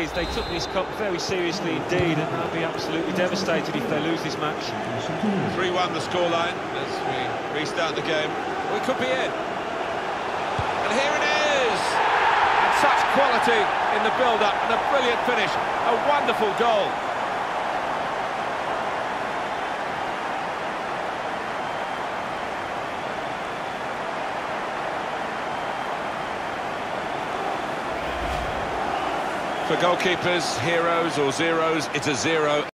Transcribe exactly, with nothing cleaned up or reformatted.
is they took this cup very seriously indeed, and they'll be absolutely devastated if they lose this match. three one the scoreline as we restart the game. We could be in. And here it is! And such quality in the build-up, and a brilliant finish. A wonderful goal. For goalkeepers, heroes or zeros, it's a zero.